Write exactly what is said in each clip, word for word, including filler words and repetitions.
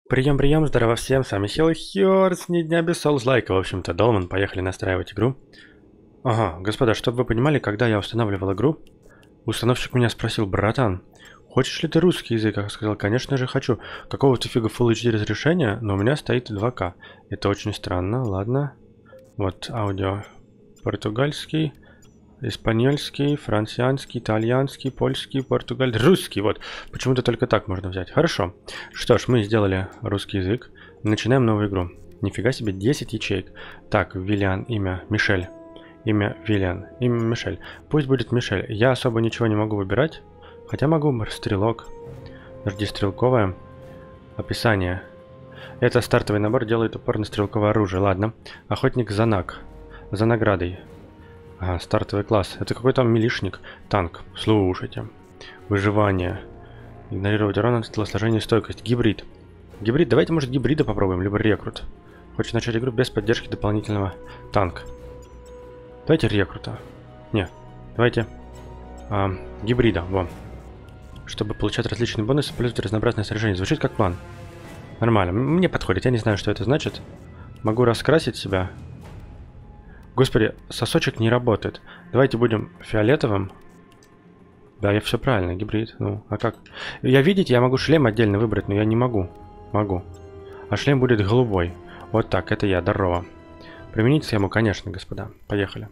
Прием, прием, здорово всем, с вами Хилл Хёрс, ни дня без соус-лайка, в общем-то, Долман, поехали настраивать игру. Ага, господа, чтобы вы понимали, когда я устанавливал игру, установщик меня спросил: братан, хочешь ли ты русский язык? Я сказал: конечно же хочу. Какого-то фига Full эйч ди разрешения, но у меня стоит два ка. Это очень странно, ладно. Вот аудио. Португальский, испаньольский, французский, итальянский, польский, португальский, русский. Вот, почему-то только так можно взять. Хорошо. Что ж, мы сделали русский язык. Начинаем новую игру. Нифига себе, десять ячеек. Так, Виллиан, имя Мишель. Имя Виллиан, имя Мишель. Пусть будет Мишель. Я особо ничего не могу выбирать. Хотя могу. Стрелок. Подожди, стрелковое. Описание. Это стартовый набор, делает упор на стрелковое оружие. Ладно. Охотник за наг. За наградой. Ага, стартовый класс. Это какой-то милишник. Танк. Слушайте. Выживание. Игнорировать урон от телосложения и стойкость. Гибрид. Гибрид. Давайте, может, гибрида попробуем, либо рекрут. Хочешь начать игру без поддержки дополнительного танка. Давайте рекрута. Не. Давайте а, гибрида. Во. Чтобы получать различные бонусы, использовать разнообразное снаряжение. Звучит как план. Нормально. Мне подходит. Я не знаю, что это значит. Могу раскрасить себя. Господи, сосочек не работает. Давайте будем фиолетовым. Да, я все правильно, гибрид. Ну, а как? Я, видите, я могу шлем отдельно выбрать, но я не могу. Могу. А шлем будет голубой. Вот так, это я, здорово. Применить схему, конечно, господа. Поехали.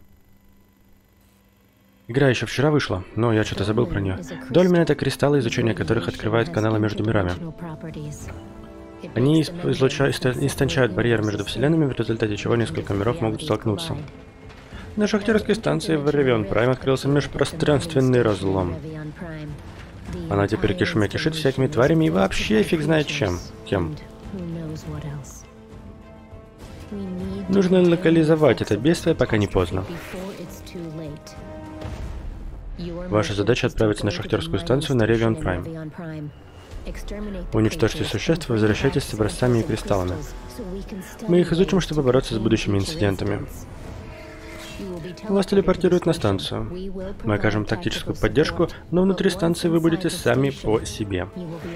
Игра еще вчера вышла, но я что-то забыл про нее. Дольмен — это кристаллы, изучение которых открывает каналы между мирами. Они излучают, истончают барьер между вселенными, в результате чего несколько миров могут столкнуться. На шахтерской станции в Ревион Прайм открылся межпространственный разлом. Она теперь кишмя кишит всякими тварями и вообще фиг знает чем. Кем. Нужно локализовать это бедствие, пока не поздно. Ваша задача — отправиться на шахтерскую станцию на Ревион Прайм. Уничтожьте существ и возвращайтесь с образцами и кристаллами. Мы их изучим, чтобы бороться с будущими инцидентами. Вас телепортируют на станцию. Мы окажем тактическую поддержку, но внутри станции вы будете сами по себе.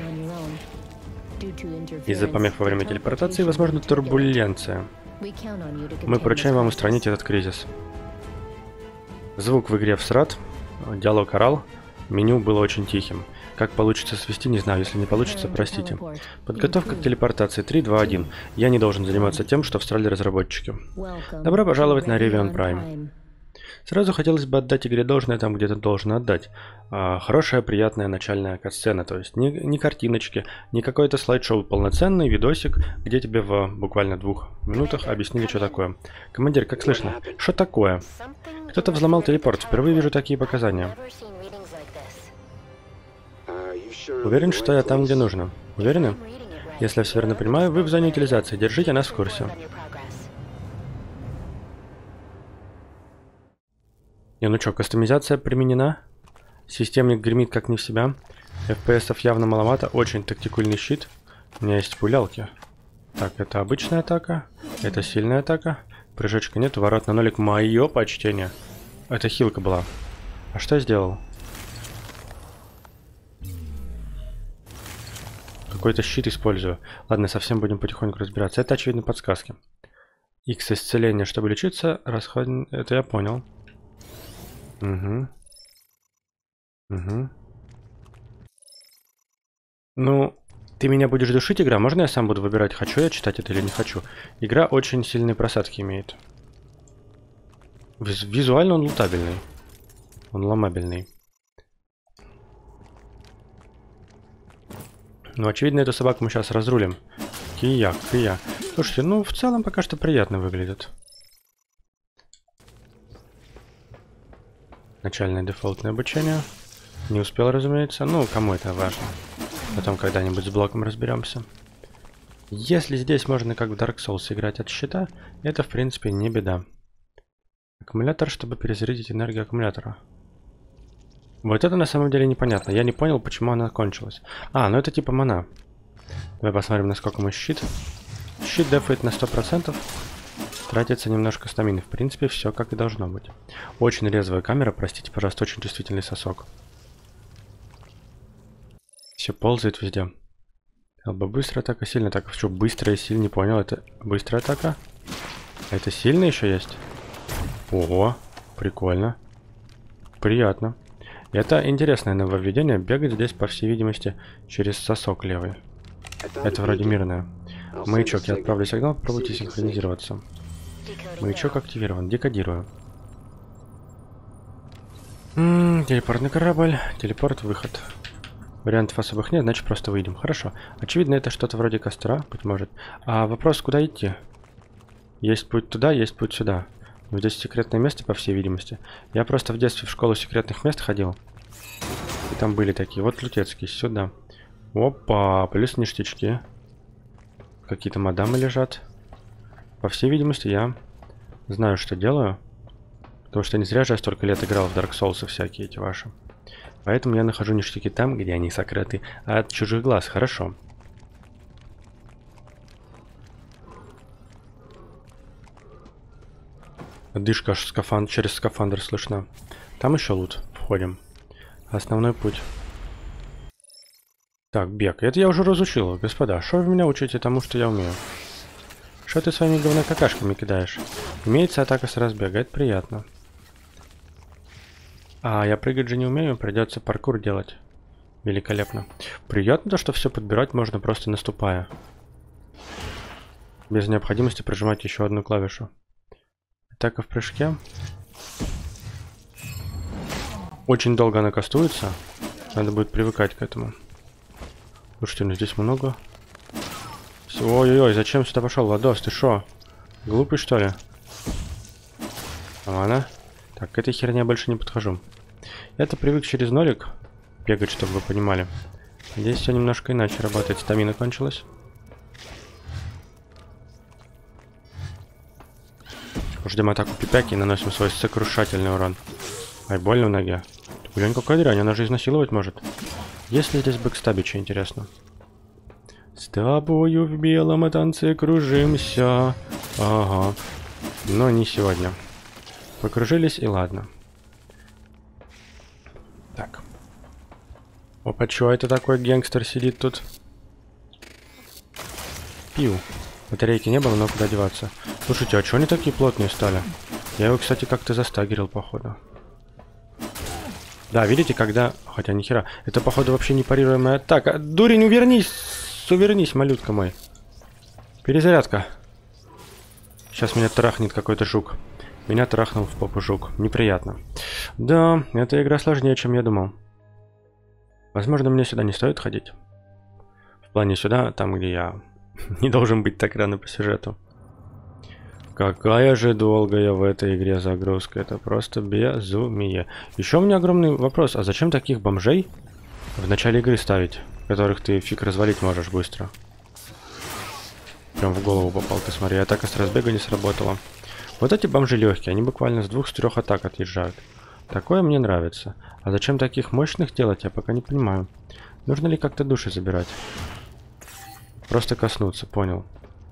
Из-за помех во время телепортации возможна турбуленция. Мы поручаем вам устранить этот кризис. Звук в игре всрат, диалог орал, меню было очень тихим. Как получится свести, не знаю. Если не получится, простите. Подготовка к телепортации три, два, один. Я не должен заниматься тем, что всрали разработчики. Добро пожаловать на Ревион Прайм. Сразу хотелось бы отдать игре должное там, где-то должно отдать. А, хорошая, приятная начальная катсцена. То есть ни, ни картиночки, ни какой-то слайд-шоу. Полноценный видосик, где тебе в буквально двух минутах объяснили, что такое. Командир, как слышно? Что такое? Кто-то взломал телепорт. Впервые вижу такие показания. Уверен, что я там, где нужно. Уверены? Если я все верно понимаю, вы в зоне утилизации. Держите нас в курсе. Не, ну чё, кастомизация применена. Системник гремит как не в себя. эф пи эсов явно маловато. Очень тактикульный щит. У меня есть пулялки. Так, это обычная атака. Это сильная атака. Прыжочка нет. Ворот на нолик. Мое почтение. Это хилка была. А что я сделал? Какой-то щит использую. Ладно, совсем будем потихоньку разбираться. Это, очевидно, подсказки. X исцеление, чтобы лечиться. Расход... Это я понял. Угу. Угу. Ну, ты меня будешь душить, игра? Можно я сам буду выбирать, хочу я читать это или не хочу? Игра очень сильные просадки имеет. Виз визуально он лутабельный. Он ломабельный. Ну, очевидно, эту собаку мы сейчас разрулим. Кия, кия. Слушайте, ну, в целом пока что приятно выглядит. Начальное дефолтное обучение. Не успел, разумеется. Ну, кому это важно. Потом когда-нибудь с блоком разберемся. Если здесь можно как в Dark Souls играть от щита, это в принципе не беда. Аккумулятор, чтобы перезарядить энергию аккумулятора. Вот это на самом деле непонятно. Я не понял, почему она кончилась. А, ну это типа мана. Давай посмотрим, насколько мой щит. Щит дефает на сто процентов. Тратится немножко стамины. В принципе, все как и должно быть. Очень резвая камера, простите, пожалуйста, очень чувствительный сосок. Все ползает везде. ЛБ быстрая атака, сильная атака. Что, быстрая и сильная? Не понял, это быстрая атака? Это сильная еще есть? Ого, прикольно. Приятно. Это интересное нововведение. Бегать здесь, по всей видимости, через сосок левый. Это вроде мирное. Маячок, я отправлю сигнал, попробуйте синхронизироваться. Маячок активирован, декодирую. М-м, телепортный корабль, телепорт, выход. Вариантов особых нет, значит просто выйдем. Хорошо. Очевидно, это что-то вроде костра, быть может. А вопрос, куда идти? Есть путь туда, есть путь сюда. Но здесь секретное место, по всей видимости. Я просто в детстве в школу секретных мест ходил. И там были такие. Вот Лютецкий, сюда. Опа, плюс ништячки. Какие-то мадамы лежат. По всей видимости, я знаю, что делаю. Потому что не зря же я столько лет играл в Dark Souls и всякие эти ваши. Поэтому я нахожу ништяки там, где они сокрыты от чужих глаз. Хорошо. Дышка аж скафан... через скафандр слышна. Там еще лут. Входим. Основной путь. Так, бег. Это я уже разучил, господа. Что вы меня учите тому, что я умею? Что ты своими говнокакашками кидаешь? Имеется атака с разбега. Это приятно. А я прыгать же не умею. Придется паркур делать. Великолепно. Приятно то, что все подбирать можно просто наступая. Без необходимости прожимать еще одну клавишу. Атака в прыжке. Очень долго она кастуется. Надо будет привыкать к этому. Слушайте, ну здесь много. Ой-ой-ой, зачем сюда пошел, Ладос? Ты шо? Глупый, что ли? Ладно. Так, к этой херне я больше не подхожу. Я-то привык через нолик бегать, чтобы вы понимали. Здесь все немножко иначе работает. Стамина кончилась. Ждем атаку пипяки и наносим свой сокрушательный урон. Ай, больно в ноге. Глянь, какая дрянь, она же изнасиловать может. Есть ли здесь бэкстабичи, интересно? С тобою в белом танце кружимся. Ага. Но не сегодня. Покружились и ладно. Так. Опа, чё это такой гангстер сидит тут? Пью. Батарейки не было, но куда деваться. Слушайте, а чё они такие плотные стали? Я его, кстати, как-то застагерил, походу. Да, видите, когда... Хотя, нихера. Это, походу, вообще не парируемая атака. Дурень, увернись! Увернись, малютка мой. Перезарядка. Сейчас меня трахнет какой-то жук. Меня трахнул в попу жук. Неприятно. Да, эта игра сложнее, чем я думал. Возможно, мне сюда не стоит ходить. В плане сюда, там, где я не должен быть так рано по сюжету. Какая же долгая в этой игре загрузка. Это просто безумие. Еще у меня огромный вопрос. А зачем таких бомжей в начале игры ставить? Которых ты фиг развалить можешь быстро. Прям в голову попал. Ты смотри, атака с разбега не сработала. Вот эти бомжи легкие. Они буквально с двух-с трех атак отъезжают. Такое мне нравится. А зачем таких мощных делать, я пока не понимаю. Нужно ли как-то души забирать? Просто коснуться, понял.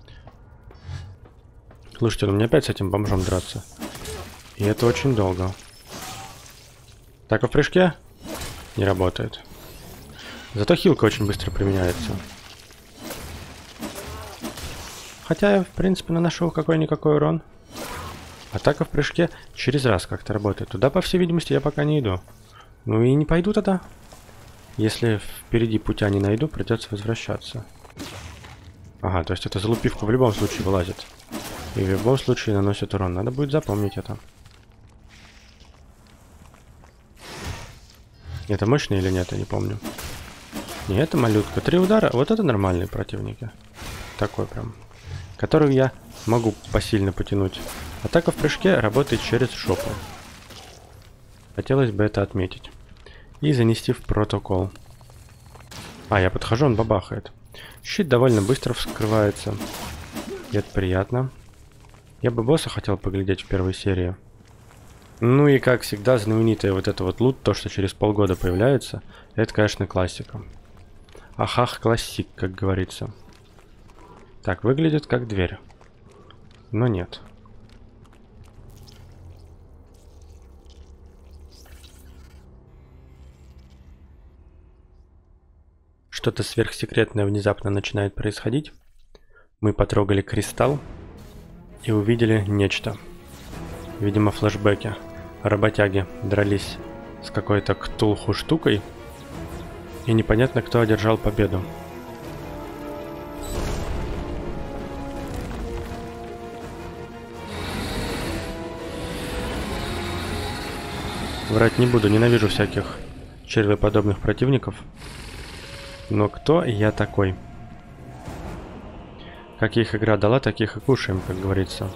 Слушайте, ну мне опять с этим бомжом драться. И это очень долго. Так, а в прыжке? Не работает. Зато хилка очень быстро применяется. Хотя я, в принципе, наношу какой-никакой урон. Атака в прыжке через раз как-то работает. Туда, по всей видимости, я пока не иду. Ну и не пойду тогда. Если впереди путя не найду, придется возвращаться. Ага, то есть это залупивка в любом случае вылазит. И в любом случае наносит урон. Надо будет запомнить это. Это мощный или нет, я не помню. Не, это малютка. Три удара. Вот это нормальные противники. Такой прям. Которую я могу посильно потянуть. Атака в прыжке работает через жопу. Хотелось бы это отметить. И занести в протокол. А, я подхожу, он бабахает. Щит довольно быстро вскрывается. И это приятно. Я бы босса хотел поглядеть в первой серии. Ну и как всегда, знаменитая вот это вот лут, то, что через полгода появляется, это, конечно, классика. Ахах, классик, как говорится. Так, выглядит как дверь. Но нет. что-то сверхсекретное внезапно начинает происходить. Мы потрогали кристалл и увидели нечто. Видимо, флешбеки. Работяги дрались с какой-то ктулху штукой, и непонятно, кто одержал победу. Врать не буду, ненавижу всяких червеподобных противников. Но кто я такой? Каких игра дала, таких и кушаем, как говорится.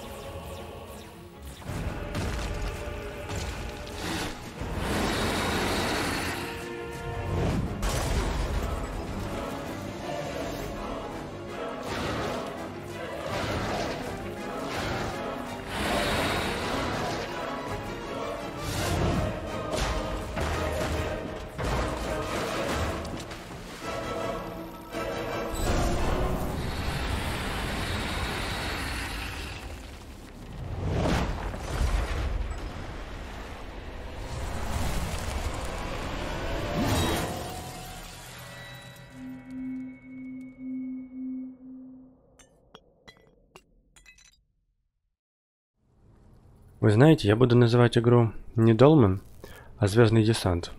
Вы знаете, я буду называть игру не Dolmen, а Звездный десант.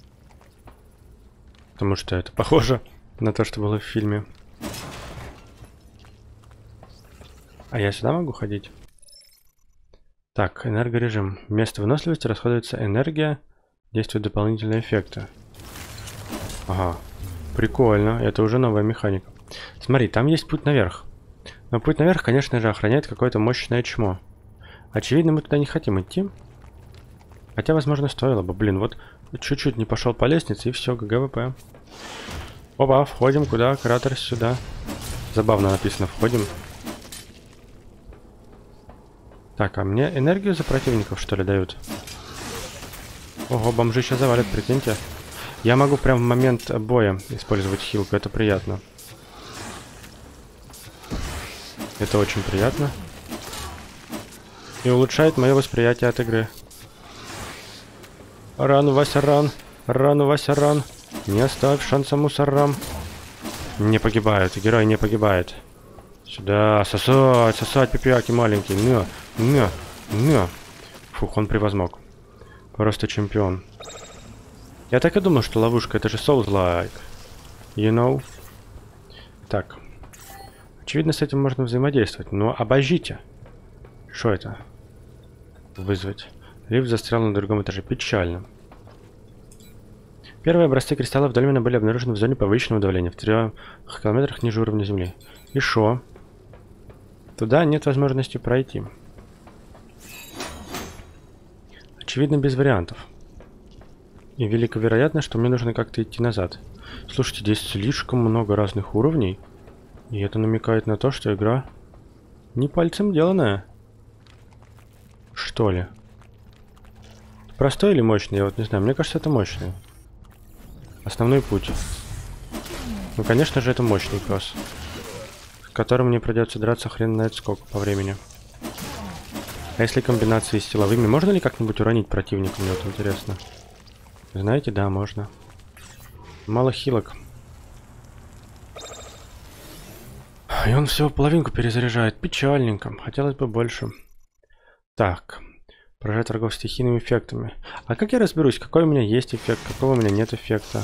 Потому что это похоже на то, что было в фильме. А я сюда могу ходить? Так, энергорежим. Вместо выносливости расходуется энергия, действуют дополнительные эффекты. Ага, прикольно, это уже новая механика. Смотри, там есть путь наверх. Но путь наверх, конечно же, охраняет какое-то мощное чмо. Очевидно, мы туда не хотим идти. Хотя, возможно, стоило бы. Блин, вот чуть-чуть не пошел по лестнице, и все, ГГВП. Опа, входим куда? Кратер сюда. Забавно написано, входим. Так, а мне энергию за противников, что ли, дают? Ого, бомжи сейчас завалят, прикиньте. Я могу прям в момент боя использовать хилку, это приятно. Это очень приятно. И улучшает мое восприятие от игры. Ран, Вася, ран. Ран, Вася, ран. Не оставь шанса мусорам. Не погибает, герой не погибает. Сюда, сосать, сосать, пипяки маленький. На, на, на. Фух, он превозмог. Просто чемпион. Я так и думал, что ловушка, это же Souls-like. You know? Так. Очевидно, с этим можно взаимодействовать, но обождите. Что это? Вызвать. Лифт застрял на другом этаже. Печально. Первые образцы кристаллов Дольмена были обнаружены в зоне повышенного давления в трех километрах ниже уровня земли. И шо? Туда нет возможности пройти. Очевидно, без вариантов. И велико вероятно, что мне нужно как-то идти назад. Слушайте, здесь слишком много разных уровней. И это намекает на то, что игра не пальцем деланная. Что ли? Простой или мощный? Я вот не знаю. Мне кажется, это мощный. Основной путь. Ну, конечно же, это мощный пес. С которым мне придется драться хрен знает сколько по времени. А если комбинации с силовыми, можно ли как-нибудь уронить противника? Мне вот интересно. Знаете, да, можно. Мало хилок. И он всего половинку перезаряжает. Печальненько. Хотелось бы больше. Так. Поражать врагов стихийными эффектами. А как я разберусь, какой у меня есть эффект, какого у меня нет эффекта?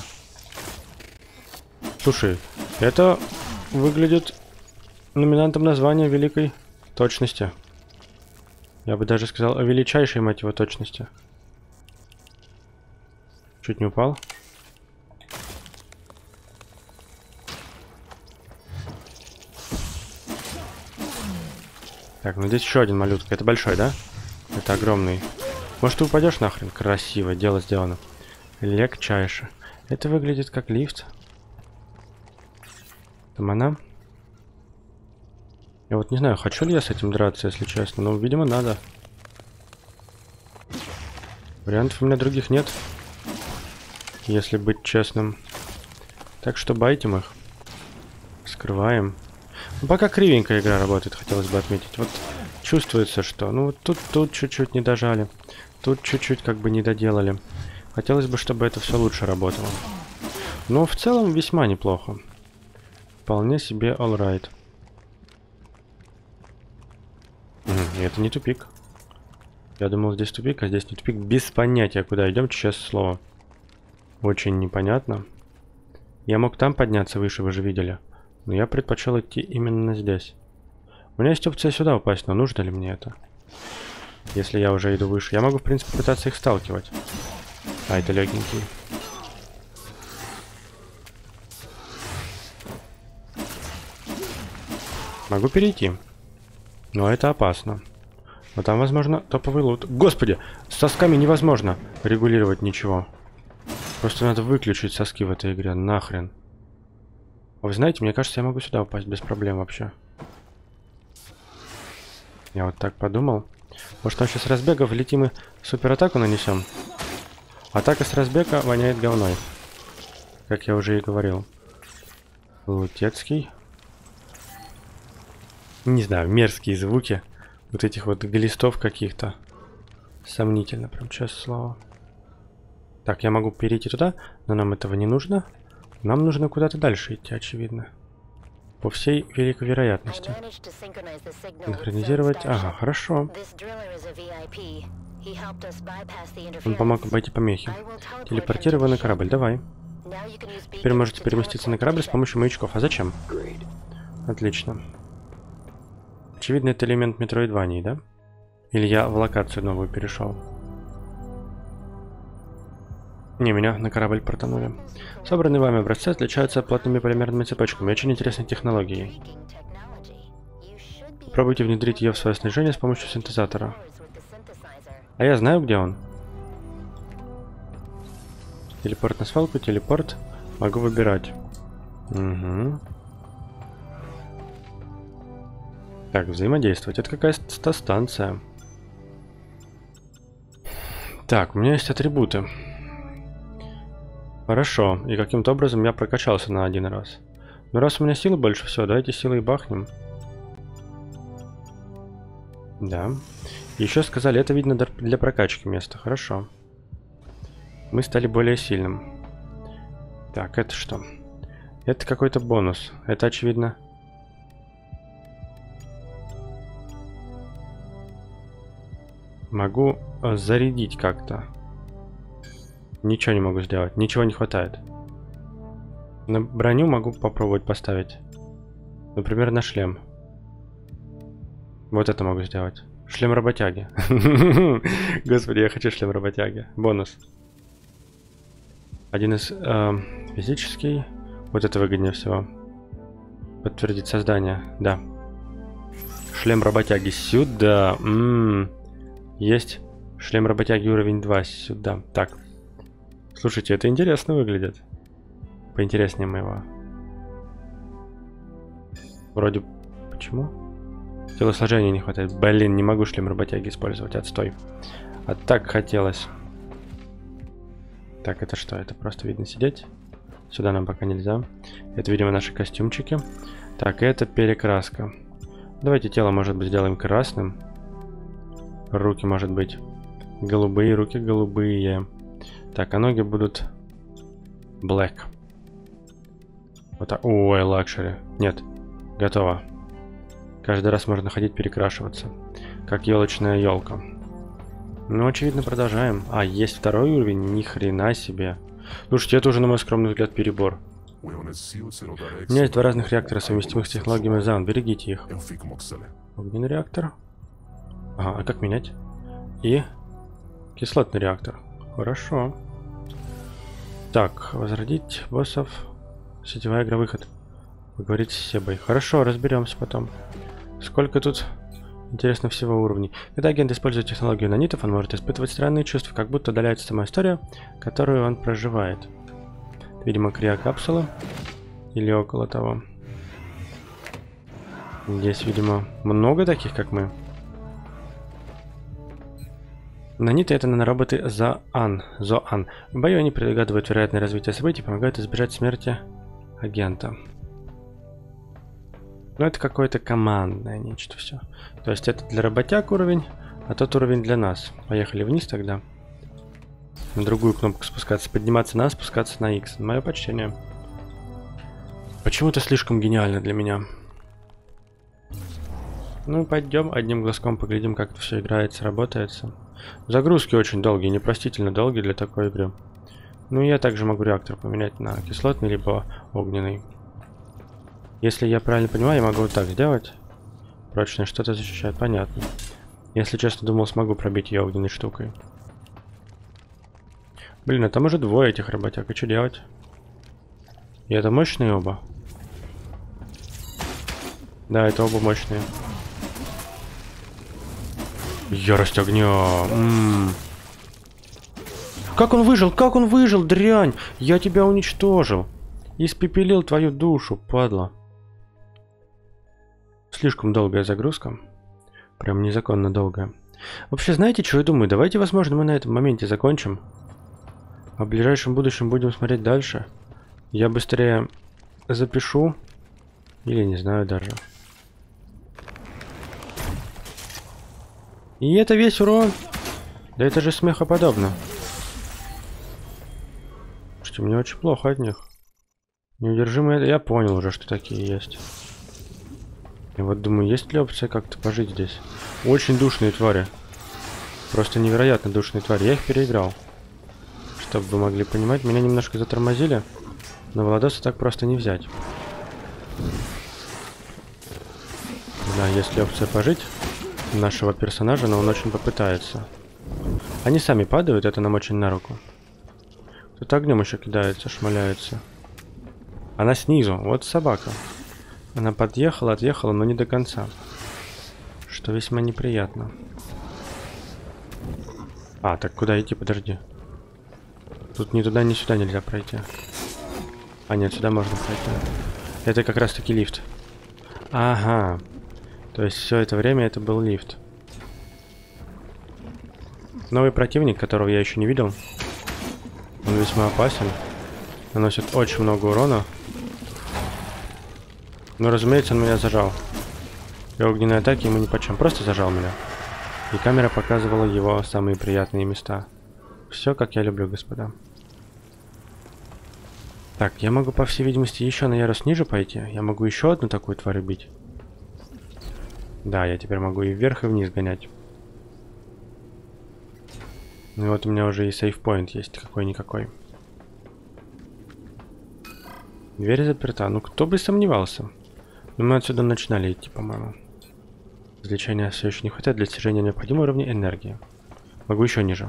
Слушай, это выглядит номинантом названия великой точности. Я бы даже сказал о величайшей, мать его, точности. Чуть не упал. Так, ну здесь еще один малютка. Это большой, да? Это огромный. Может, ты упадешь нахрен? Красиво, дело сделано. Легчайше. Это выглядит как лифт. Там она. Я вот не знаю, хочу ли я с этим драться, если честно. Но, видимо, надо. Вариантов у меня других нет. Если быть честным. Так что байтим их. Скрываем. Ну, пока кривенькая игра работает, хотелось бы отметить. Вот чувствуется, что... Ну, вот тут, тут чуть-чуть не дожали. Тут чуть-чуть как бы не доделали. Хотелось бы, чтобы это все лучше работало. Но в целом весьма неплохо. Вполне себе alright. И это не тупик. Я думал, здесь тупик, а здесь не тупик. Без понятия, куда идем, честное слово. Очень непонятно. Я мог там подняться выше, вы же видели. Но я предпочел идти именно здесь. У меня есть опция сюда упасть, но нужно ли мне это? Если я уже иду выше. Я могу, в принципе, пытаться их сталкивать. А, это легенький. Могу перейти. Но это опасно. Но там, возможно, топовый лут. Господи! С сосками невозможно регулировать ничего. Просто надо выключить соски в этой игре. Нахрен. Вы знаете, мне кажется, я могу сюда упасть без проблем вообще. Я вот так подумал. Может, там сейчас с разбега влетим и суператаку нанесем? Атака с разбега воняет говной. Как я уже и говорил. Лутецкий. Не знаю, мерзкие звуки. Вот этих вот глистов каких-то. Сомнительно, прям честное слово. Так, я могу перейти туда, но нам этого не нужно. Нам нужно куда-то дальше идти, очевидно. По всей великой вероятности. Синхронизировать. Ага, хорошо. Он помог обойти помехи. Телепортировай на корабль, давай. Теперь можете переместиться на корабль с помощью маячков. А зачем? Отлично. Очевидно, это элемент метроидвании, да? Или я в локацию новую перешел? Не, меня на корабль протонули. Собранные вами образцы отличаются плотными полимерными цепочками, очень интересной технологией. Пробуйте внедрить ее в свое снаряжение с помощью синтезатора. А я знаю, где он. Телепорт на свалку, телепорт. Могу выбирать. Угу. Так, взаимодействовать. Это какая-то станция. Так, у меня есть атрибуты. Хорошо. И каким-то образом я прокачался на один раз. Но раз у меня силы больше всего, давайте силой бахнем. Да. Еще сказали, это видно для прокачки места. Хорошо. Мы стали более сильным. Так, это что? Это какой-то бонус. Это очевидно... Могу зарядить как-то. Ничего не могу сделать. Ничего не хватает. На броню могу попробовать поставить. Например, на шлем. Вот это могу сделать. Шлем работяги. Господи, я хочу шлем работяги. Бонус. Один из э, физический. Вот это выгоднее всего. Подтвердить создание. Да. Шлем работяги сюда. М-м-м. Есть шлем работяги уровень два сюда. Так. Слушайте, это интересно выглядит. Поинтереснее моего. Вроде... Почему? Телосложения не хватает. Блин, не могу шлем работяги использовать. Отстой. А так хотелось. Так, это что? Это просто видно сидеть. Сюда нам пока нельзя. Это, видимо, наши костюмчики. Так, это перекраска. Давайте тело, может быть, сделаем красным. Руки, может быть, голубые, руки голубые. Так, а ноги будут black. Вот так. Ой, лакшери. Нет, готово. Каждый раз можно ходить перекрашиваться. Как елочная елка. Ну, очевидно, продолжаем. А, есть второй уровень? Ни хрена себе. Слушайте, это уже, на мой скромный взгляд, перебор. У меня есть два разных реактора, совместимых с технологиями ЗАН. Берегите их. Огненный реактор. Ага, а как менять? И кислотный реактор. Хорошо. Так, возродить боссов. Сетевая игра, выход. Поговорить с Себой. Хорошо, разберемся потом. Сколько тут, интересно, всего уровней. Когда агент использует технологию нанитов, он может испытывать странные чувства, как будто удаляется сама история, которую он проживает. Видимо, криокапсула. Или около того. Здесь, видимо, много таких, как мы. Наниты — это нанороботы ЗОАН. ЗОАН. В бою они предугадывают вероятное развитие событий и помогают избежать смерти агента. Но это какое-то командное нечто все. То есть это для работяг уровень, а тот уровень для нас. Поехали вниз тогда. На другую кнопку спускаться. Подниматься на, спускаться на X. Мое почтение. Почему-то слишком гениально для меня. Ну, пойдем одним глазком поглядим, как это все играется, работается. Загрузки очень долгие, непростительно долгие для такой игры. Ну, я также могу реактор поменять на кислотный, либо огненный. Если я правильно понимаю, я могу вот так сделать. Прочное что-то защищает, понятно. Если честно, думал, смогу пробить ее огненной штукой. Блин, а там уже двое этих работяг, и что делать? И это мощные оба? Да, это оба мощные. Ярость огня. М-м. Как он выжил? Как он выжил, дрянь? Я тебя уничтожил. Испепелил твою душу, падла. Слишком долгая загрузка. Прям незаконно долгая. Вообще, знаете, что я думаю? Давайте, возможно, мы на этом моменте закончим. А в ближайшем будущем будем смотреть дальше. Я быстрее запишу. Или не знаю даже. И это весь урон. Да это же смехоподобно. Слушайте, мне очень плохо от них. Неудержимые... Я понял уже, что такие есть. И вот думаю, есть ли опция как-то пожить здесь? Очень душные твари. Просто невероятно душные твари. Я их переиграл. Чтобы вы могли понимать, меня немножко затормозили. Но Владоса так просто не взять. Да, есть ли опция пожить нашего персонажа, но он очень попытается. Они сами падают, это нам очень на руку. Тут огнем еще кидается, шмаляется. Она снизу, вот собака. Она подъехала, отъехала, но не до конца. Что весьма неприятно. А, так куда идти? Подожди. Тут ни туда, ни сюда нельзя пройти. А, нет, сюда можно пройти. Это как раз таки лифт. Ага. То есть все это время это был лифт. Новый противник, которого я еще не видел. Он весьма опасен. Наносит очень много урона. Но, разумеется, он меня зажал. И огненные атаки ему нипочем. Просто зажал меня. И камера показывала его самые приятные места. Все, как я люблю, господа. Так, я могу, по всей видимости, еще на ярус ниже пойти. Я могу еще одну такую тварь убить. Да, я теперь могу и вверх, и вниз гонять. Ну и вот у меня уже и сейфпоинт есть, какой-никакой. Дверь заперта. Ну, кто бы сомневался. Но мы отсюда начинали идти, по-моему. Излечения все еще не хватает для достижения необходимого уровня энергии. Могу еще ниже.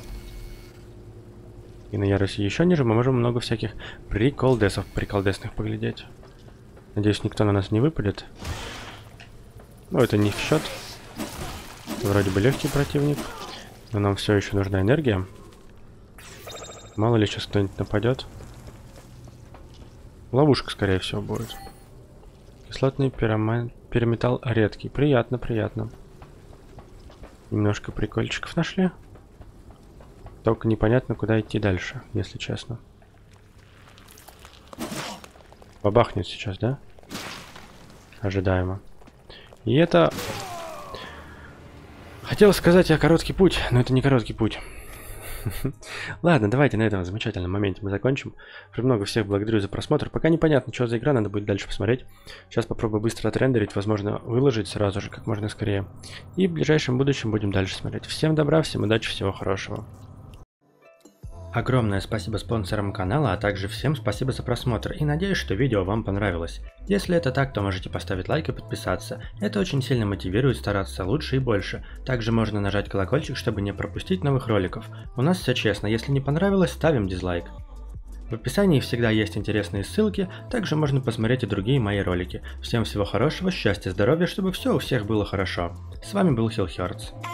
И на ярусе еще ниже мы можем много всяких приколдесов, приколдесных поглядеть. Надеюсь, никто на нас не выпадет. Ну, это не в счет. Вроде бы легкий противник. Но нам все еще нужна энергия. Мало ли сейчас кто-нибудь нападет. Ловушка, скорее всего, будет. Кислотный пирома... переметалл редкий. Приятно, приятно. Немножко прикольчиков нашли. Только непонятно, куда идти дальше, если честно. Бабахнет сейчас, да? Ожидаемо. И это... Хотел сказать я короткий путь, но это не короткий путь. Ладно, давайте на этом замечательном моменте мы закончим. Уже много всех благодарю за просмотр. Пока непонятно, что за игра, надо будет дальше посмотреть. Сейчас попробую быстро отрендерить, возможно, выложить сразу же, как можно скорее. И в ближайшем будущем будем дальше смотреть. Всем добра, всем удачи, всего хорошего. Огромное спасибо спонсорам канала, а также всем спасибо за просмотр и надеюсь, что видео вам понравилось. Если это так, то можете поставить лайк и подписаться. Это очень сильно мотивирует стараться лучше и больше. Также можно нажать колокольчик, чтобы не пропустить новых роликов. У нас все честно, если не понравилось, ставим дизлайк. В описании всегда есть интересные ссылки, также можно посмотреть и другие мои ролики. Всем всего хорошего, счастья, здоровья, чтобы все у всех было хорошо. С вами был Хилл Хёрдс.